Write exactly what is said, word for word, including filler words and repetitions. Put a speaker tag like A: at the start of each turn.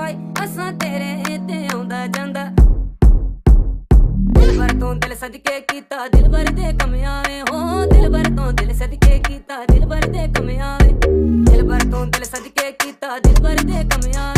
A: ਕੋਈ ਅਸਾਂ ਤੇਰੇ ਤੇ ਆਉਂਦਾ ਜਾਂਦਾ। ਦਿਲ ਭਰ ਤੋਂ ਦਿਲ ਸਦਕੇ ਕੀਤਾ ਦਿਲ ਭਰ ਦੇ ਕਮਿਆਂ ਵੇ ਹੋ ਦਿਲ ਭਰ ਤੋਂ ਦਿਲ ਸਦਕੇ ਕੀਤਾ ਦਿਲ ਭਰ ਦੇ ਕਮਿਆਂ ਵੇ ਦਿਲ ਭਰ ਤੋਂ ਦਿਲ ਸਦਕੇ ਕੀਤਾ ਦਿਲ ਭਰ ਦੇ ਕਮਿਆਂ